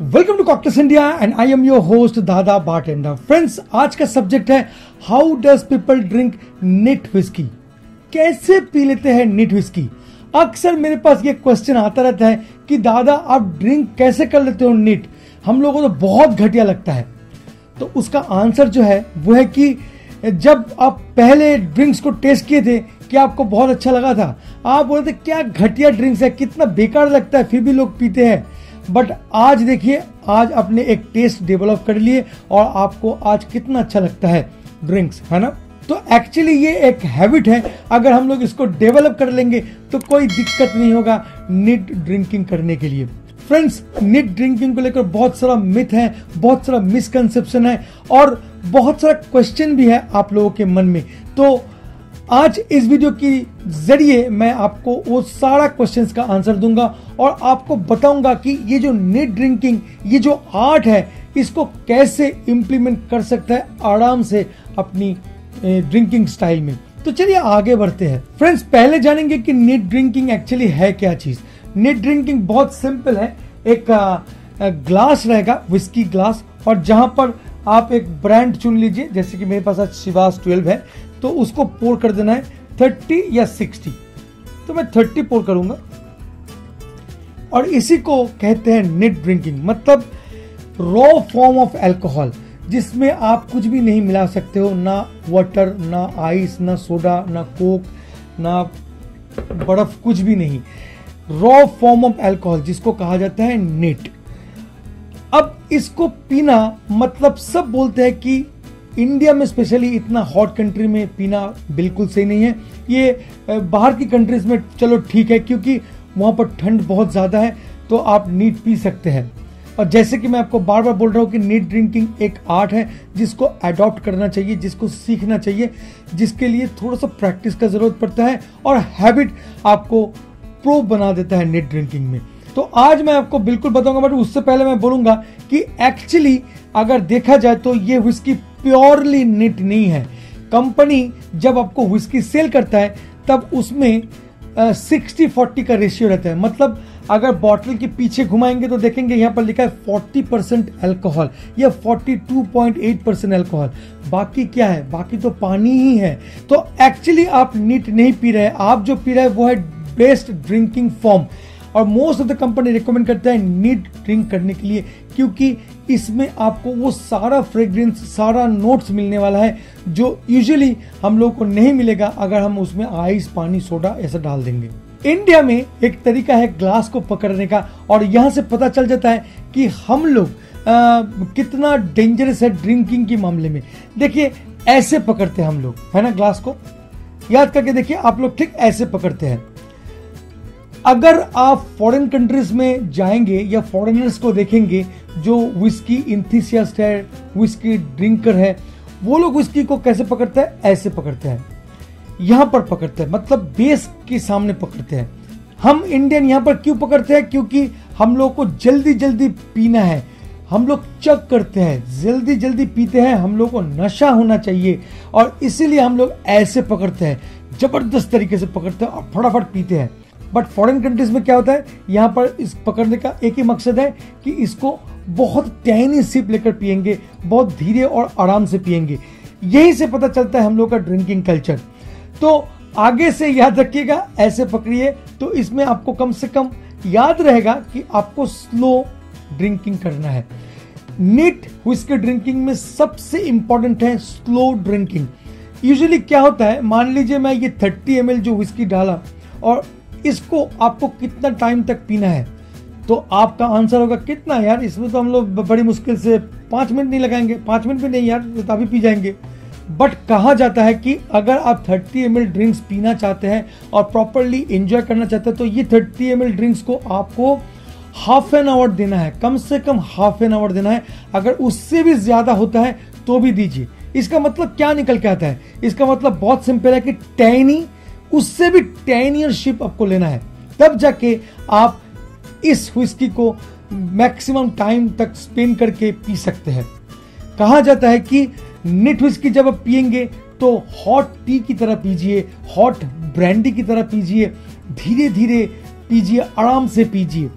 Welcome to cocktails India and I am your host Dada bartender. Friends, आज का subject है how does people drink neat whisky. कैसे पी लेते हैं निट व्हिस्की। अक्सर मेरे पास ये क्वेश्चन आता रहता है कि दादा आप ड्रिंक कैसे कर लेते हो निट, हम लोगों को तो बहुत घटिया लगता है। तो उसका आंसर जो है वो है कि जब आप पहले ड्रिंक्स को टेस्ट किए थे कि आपको बहुत अच्छा लगा था, आप बोलते क्या घटिया ड्रिंक्स है, कितना बेकार लगता है, फिर भी लोग पीते हैं। बट आज देखिए, आज आपने एक टेस्ट डेवलप कर लिए और आपको आज कितना अच्छा लगता है ड्रिंक्स, है ना। तो एक्चुअली ये एक हैबिट है, अगर हम लोग इसको डेवलप कर लेंगे तो कोई दिक्कत नहीं होगा निट ड्रिंकिंग करने के लिए। फ्रेंड्स, निट ड्रिंकिंग को लेकर बहुत सारा मिथ है, बहुत सारा मिसकंसेप्शन है और बहुत सारा क्वेश्चन भी है आप लोगों के मन में। तो आज इस वीडियो के जरिए मैं आपको वो सारा क्वेश्चंस का आंसर दूंगा और आपको बताऊंगा कि ये जो निट ड्रिंकिंग, ये जो आर्ट है, इसको कैसे इंप्लीमेंट कर सकता है आराम से अपनी ड्रिंकिंग स्टाइल में। तो चलिए आगे बढ़ते हैं। फ्रेंड्स, पहले जानेंगे कि निट ड्रिंकिंग एक्चुअली है क्या चीज। निट ड्रिंकिंग बहुत सिंपल है। एक ग्लास रहेगा, विस्की ग्लास, और जहां पर आप एक ब्रांड चुन लीजिए, जैसे कि मेरे पास आज शिवास 12 है, तो उसको पोर कर देना है 30 या 60। तो मैं 30 पोर करूंगा और इसी को कहते हैं निट ड्रिंकिंग, मतलब रॉ फॉर्म ऑफ अल्कोहल, जिसमें आप कुछ भी नहीं मिला सकते हो, ना वाटर, ना आइस, ना सोडा, ना कोक, ना बर्फ, कुछ भी नहीं। रॉ फॉर्म ऑफ अल्कोहल जिसको कहा जाता है निट। अब इसको पीना, मतलब सब बोलते हैं कि इंडिया में स्पेशली इतना हॉट कंट्री में पीना बिल्कुल सही नहीं है। ये बाहर की कंट्रीज में चलो ठीक है, क्योंकि वहां पर ठंड बहुत ज्यादा है, तो आप नीट पी सकते हैं। और जैसे कि मैं आपको बार बार बोल रहा हूं कि नीट ड्रिंकिंग एक आर्ट है जिसको अडॉप्ट करना चाहिए, जिसको सीखना चाहिए, जिसके लिए थोड़ा सा प्रैक्टिस का जरूरत पड़ता है और हैबिट आपको प्रो बना देता है निट ड्रिंकिंग में। तो आज मैं आपको बिल्कुल बताऊंगा, बट उससे पहले मैं बोलूंगा कि एक्चुअली अगर देखा जाए तो ये व्हिस्की प्योरली निट नहीं है। कंपनी जब आपको व्हिस्की सेल करता है तब उसमें 60-40 का रेशियो रहता है। मतलब अगर बॉटल के पीछे घुमाएंगे तो देखेंगे यहाँ पर लिखा है 40% अल्कोहल या 42.8% अल्कोहल। बाकी क्या है? बाकी तो पानी ही है। तो एक्चुअली आप निट नहीं पी रहे हैं, आप जो पी रहे हैं वो है बेस्ट ड्रिंकिंग फॉर्म। और most of the company recommend करता है नीट ड्रिंक करने के लिए, क्योंकि इसमें आपको वो सारा फ्रेग्रेंस, सारा नोट्स मिलने वाला है जो यूजुअली हम लोग को नहीं मिलेगा अगर हम उसमें आइस, पानी, सोडा ऐसा डाल देंगे। इंडिया में एक तरीका है ग्लास को पकड़ने का, और यहां से पता चल जाता है कि हम लोग कितना डेंजरस है ड्रिंकिंग के मामले में। देखिए, ऐसे पकड़ते हैं हम लोग, है ना, ग्लास को याद करके देखिए आप लोग, ठीक ऐसे पकड़ते हैं। अगर आप फॉरेन कंट्रीज में जाएंगे या फॉरेनर्स को देखेंगे जो विस्की इंथुसियास्ट है, विस्की ड्रिंकर है, वो लोग विस्की को कैसे पकड़ते हैं? ऐसे पकड़ते हैं, यहां पर पकड़ते हैं, मतलब बेस के सामने पकड़ते हैं। हम इंडियन यहां पर क्यों पकड़ते हैं? क्योंकि हम लोग को जल्दी जल्दी पीना है, हम लोग चक करते हैं, जल्दी जल्दी पीते हैं, हम लोग को नशा होना चाहिए, और इसीलिए हम लोग ऐसे पकड़ते हैं, जबरदस्त तरीके से पकड़ते हैं और फटाफट पीते हैं। बट फॉरेन कंट्रीज में क्या होता है, यहाँ पर इस पकड़ने का एक ही मकसद है कि इसको बहुत टाइनी सिप लेकर पिएंगे, बहुत धीरे और आराम से पिएंगे। यही से पता चलता है हम लोग का ड्रिंकिंग कल्चर। तो आगे से याद रखिएगा, ऐसे पकड़िए तो इसमें आपको कम से कम याद रहेगा कि आपको स्लो ड्रिंकिंग करना है। निट व्हिस्की ड्रिंकिंग में सबसे इंपॉर्टेंट है स्लो ड्रिंकिंग। यूजुअली क्या होता है, मान लीजिए मैं ये 30 ml जो व्हिस्की डाला और इसको आपको कितना टाइम तक पीना है, तो आपका आंसर होगा कितना यार, इसमें तो हम लोग बड़ी मुश्किल से 5 मिनट नहीं लगाएंगे, 5 मिनट भी नहीं यार, तो अभी पी जाएंगे। बट कहा जाता है कि अगर आप 30 ml ड्रिंक्स पीना चाहते हैं और प्रॉपरली एंजॉय करना चाहते हैं तो ये 30 ml ड्रिंक्स को आपको हाफ एन आवर देना है, कम से कम हाफ एन आवर देना है। अगर उससे भी ज्यादा होता है तो भी दीजिए। इसका मतलब क्या निकल के आता है? इसका मतलब बहुत सिंपल है कि टैनी, उससे भी टैनियरशिप आपको लेना है, तब जाके आप इस व्हिस्की को मैक्सिमम टाइम तक स्पेंड करके पी सकते हैं। कहा जाता है कि निट व्हिस्की जब आप पिएंगे तो हॉट टी की तरह पीजिए, हॉट ब्रांडी की तरह पीजिए, धीरे धीरे पीजिए, आराम से पीजिए।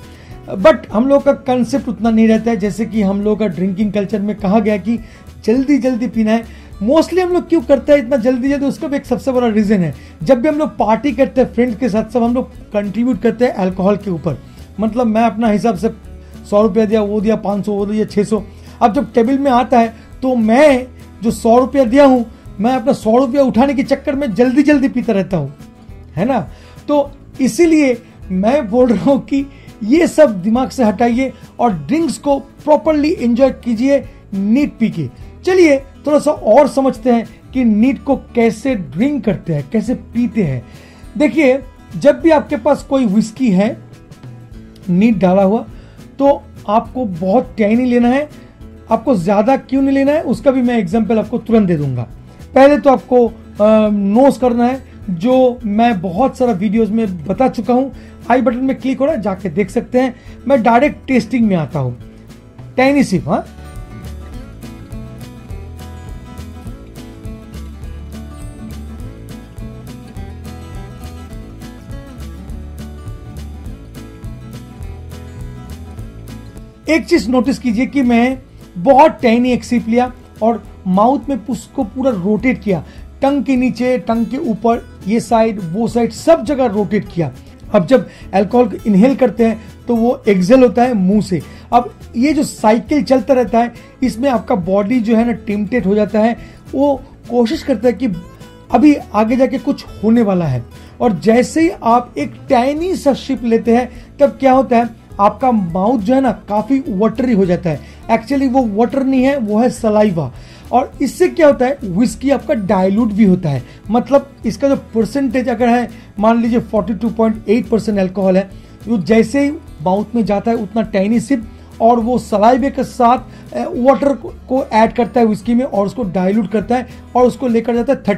बट हम लोग का कंसेप्ट उतना नहीं रहता है, जैसे कि हम लोग का ड्रिंकिंग कल्चर में कहा गया कि जल्दी जल्दी पीना है। मोस्टली हम लोग क्यों करते हैं इतना जल्दी जल्दी, उसका भी एक सबसे बड़ा रीजन है, जब भी हम लोग पार्टी करते हैं फ्रेंड्स के साथ, सब हम लोग कंट्रीब्यूट करते हैं अल्कोहल के ऊपर। मतलब मैं अपना हिसाब से 100 रुपया दिया, वो दिया 500, वो दिया 600। अब जब टेबल में आता है तो मैं जो 100 रुपया दिया हूं, मैं अपना 100 रुपया उठाने के चक्कर में जल्दी जल्दी पीता रहता हूं, है ना। तो इसीलिए मैं बोल रहा हूं कि ये सब दिमाग से हटाइए और ड्रिंक्स को प्रॉपरली एंजॉय कीजिए नीट पी के। चलिए थोड़ा सा और समझते हैं कि नीट को कैसे ड्रिंक करते हैं, कैसे पीते हैं। देखिए, जब भी आपके पास कोई विस्की है नीट डाला हुआ, तो आपको बहुत टैनी लेना है। आपको ज्यादा क्यों नहीं लेना है, उसका भी मैं एग्जांपल आपको तुरंत दे दूंगा। पहले तो आपको नोस करना है, जो मैं बहुत सारा वीडियोस में बता चुका हूं। आई बटन में क्लिक हो रहा है, जाके देख सकते हैं। मैं डायरेक्ट टेस्टिंग में आता हूं, टैनी सिप। हाँ, एक चीज नोटिस कीजिए कि मैं बहुत टैनी एक सिप लिया और माउथ में उसको पूरा रोटेट किया, टंग के नीचे, टंग के ऊपर, ये साइड वो साइड, सब जगह रोटेट किया। अब जब अल्कोहल को इनहेल करते हैं तो वो एक्सेल होता है मुंह से। अब ये जो साइकिल चलता रहता है, इसमें आपका बॉडी जो है ना टेम्पटेड हो जाता है, वो कोशिश करता है कि अभी आगे जाके कुछ होने वाला है। और जैसे ही आप एक टाइनी सा सिप लेते हैं, तब क्या होता है, आपका माउथ जो है ना काफी वाटरी हो जाता है। एक्चुअली वो वाटर नहीं है, वो है सलाइवा। और इससे क्या होता है, विस्की आपका डाइल्यूट भी होता है। मतलब इसका जो परसेंटेज अगर है, मान लीजिए 42.8% अल्कोहल है, वो जैसे ही माउथ में जाता है उतना टाइनी सिप, और वो सलाइवे के साथ वाटर को ऐड करता है विस्की में और उसको डाइल्यूट करता है और उसको लेकर जाता है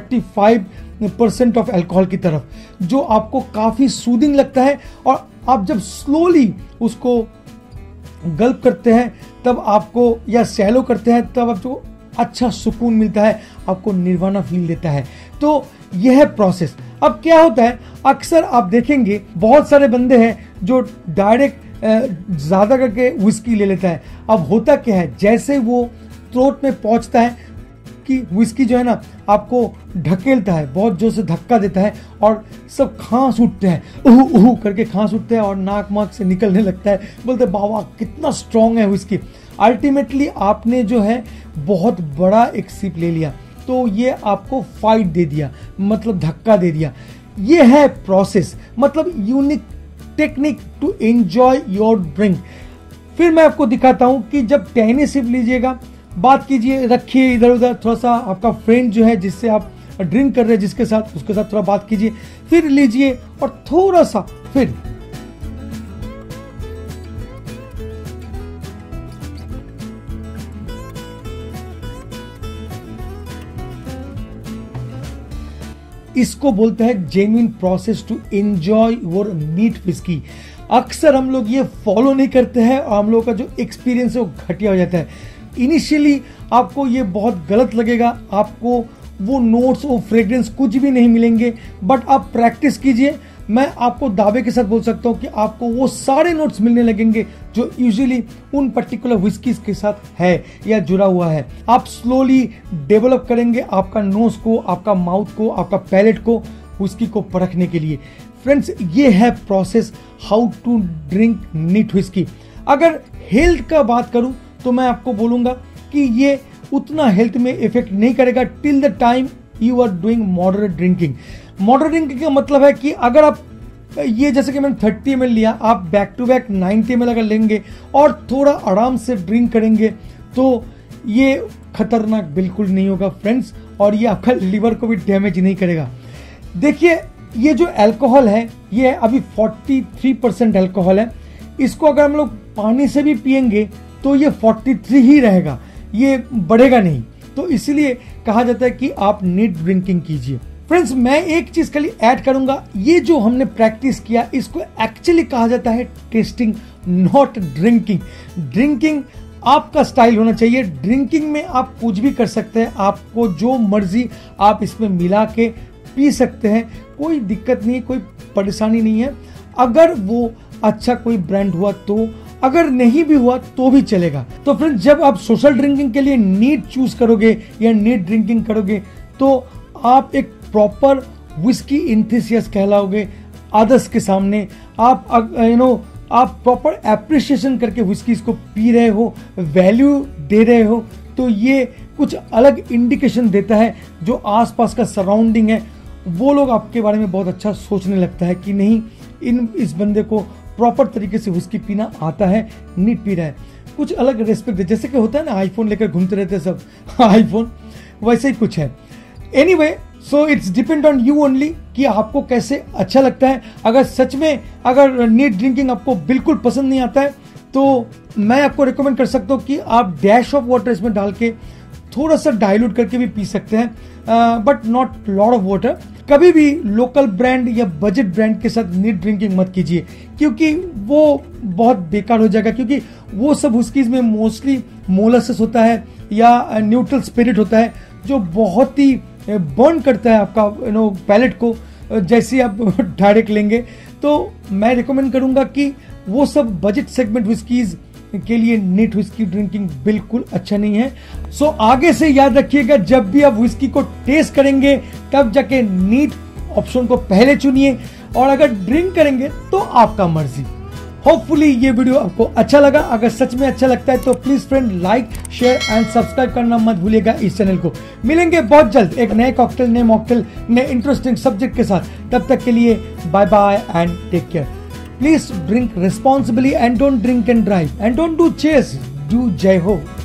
35% ऑफ अल्कोहल की तरफ, जो आपको काफी सूदिंग लगता है। और आप जब स्लोली उसको गल्प करते हैं तब आपको, या शैलो करते हैं तब आपको अच्छा सुकून मिलता है, आपको निर्वाणा फील देता है। तो यह है प्रोसेस। अब क्या होता है, अक्सर आप देखेंगे बहुत सारे बंदे हैं जो डायरेक्ट ज्यादा करके विस्की ले लेता है। अब होता क्या है, जैसे वो थ्रोट में पहुंचता है कि विस्की जो है ना आपको ढकेलता है, बहुत जोर से धक्का देता है और सब खांस उठते हैं, उहू उहू करके खांस उठते हैं और नाक माक से निकलने लगता है। बोलते बाबा कितना स्ट्रांग है विस्की। अल्टीमेटली आपने जो है बहुत बड़ा एक सिप ले लिया, तो ये आपको फाइट दे दिया, मतलब धक्का दे दिया। ये है प्रोसेस, मतलब unique technique to enjoy your drink. फिर मैं आपको दिखाता हूं कि जब टहनी सिप लीजिएगा, बात कीजिए, रखिए इधर उधर, थोड़ा सा आपका फ्रेंड जो है जिससे आप ड्रिंक कर रहे हैं, जिसके साथ, उसके साथ थोड़ा बात कीजिए, फिर लीजिए और थोड़ा सा फिर इसको बोलते हैं genuine process to enjoy your neat whisky. अक्सर हम लोग ये फॉलो नहीं करते हैं और हम लोग का जो एक्सपीरियंस है वो घटिया हो जाता है। इनिशियली आपको ये बहुत गलत लगेगा, आपको वो नोट्स, वो फ्रेग्रेंस कुछ भी नहीं मिलेंगे, बट आप प्रैक्टिस कीजिए, मैं आपको दावे के साथ बोल सकता हूं कि आपको वो सारे नोट्स मिलने लगेंगे जो यूजुअली उन पर्टिकुलर विस्कीज के साथ है या जुड़ा हुआ है। आप स्लोली डेवलप करेंगे आपका नोज को, आपका माउथ को, आपका पैलेट को, विस्की को परखने के लिए। फ्रेंड्स, ये है process how to drink neat whisky. अगर हेल्थ का बात करूं तो मैं आपको बोलूंगा कि ये उतना हेल्थ में इफेक्ट नहीं करेगा till the time you are doing moderate drinking. Moderate drinking का मतलब है कि अगर आप ये, जैसे कि मैंने 30 ml लिया, आप बैक टू बैक 90 ml अगर लेंगे और थोड़ा आराम से ड्रिंक करेंगे तो ये खतरनाक बिल्कुल नहीं होगा फ्रेंड्स, और ये आपका लिवर को भी डैमेज नहीं करेगा। देखिए, ये जो अल्कोहल है ये अभी 43% अल्कोहल है। इसको अगर हम लोग पानी से भी पिएंगे तो ये 43 ही रहेगा, ये बढ़ेगा नहीं। तो इसलिए कहा जाता है कि आप नीट ड्रिंकिंग कीजिए। फ्रेंड्स, मैं एक चीज खाली ऐड करूंगा, ये जो हमने प्रैक्टिस किया इसको एक्चुअली कहा जाता है टेस्टिंग, नॉट ड्रिंकिंग। ड्रिंकिंग आपका स्टाइल होना चाहिए, ड्रिंकिंग में आप कुछ भी कर सकते हैं, आपको जो मर्जी आप इसमें मिला के पी सकते हैं, कोई दिक्कत नहीं, कोई परेशानी नहीं है। अगर वो अच्छा कोई ब्रांड हुआ तो, अगर नहीं भी हुआ तो भी चलेगा। तो फ्रेंड्स, जब आप सोशल ड्रिंकिंग के लिए नीट चूज करोगे या नीट ड्रिंकिंग करोगे तो आप एक प्रॉपर विस्की इंथुसियास्ट कहलाओगे अदर्स के सामने। आप आप प्रॉपर एप्रिसिएशन करके विस्कीज को पी रहे हो, वैल्यू दे रहे हो, तो ये कुछ अलग इंडिकेशन देता है। जो आसपास का सराउंडिंग है वो लोग आपके बारे में बहुत अच्छा सोचने लगता है कि नहीं, इस बंदे को प्रॉपर तरीके से विस्की पीना आता है, नीट पी रहा है, कुछ अलग रेस्पेक्ट है। जैसे कि होता है ना, आईफोन लेकर घूमते रहते हैं सब आईफोन, वैसे ही कुछ है। Anyway, so it's depend on you only कि आपको कैसे अच्छा लगता है। अगर सच में अगर नीट ड्रिंकिंग आपको बिल्कुल पसंद नहीं आता है तो मैं आपको रिकमेंड कर सकता हूँ कि आप डैश ऑफ वाटर इसमें डाल के थोड़ा सा डाइल्यूट करके भी पी सकते हैं, but not lot of water. कभी भी लोकल ब्रांड या बजट ब्रांड के साथ नीट ड्रिंकिंग मत कीजिए, क्योंकि वो बहुत बेकार हो जाएगा। क्योंकि वो सब उसकीज में मोस्टली मोलासेस होता है या न्यूट्रल स्पिरिट होता है, जो बहुत ही बर्न करता है आपका पैलेट को जैसे आप डायरेक्ट लेंगे। तो मैं रिकमेंड करूंगा कि वो सब बजट सेगमेंट विस्कीज के लिए नीट विस्की ड्रिंकिंग बिल्कुल अच्छा नहीं है। सो आगे से याद रखिएगा, जब भी आप विस्की को टेस्ट करेंगे तब जाके नीट ऑप्शन को पहले चुनिए, और अगर ड्रिंक करेंगे तो आपका मर्जी। होपफुली ये वीडियो आपको अच्छा लगा। अगर सच में अच्छा लगता है तो please friend like, share and subscribe करना मत भूलिएगा इस चैनल को। मिलेंगे बहुत जल्द एक नए कॉकटेल, नए मॉकटेल, नए इंटरेस्टिंग सब्जेक्ट के साथ। तब तक के लिए bye bye and take care. Please drink responsibly and don't drink and drive, and don't do chase, do Jai Ho.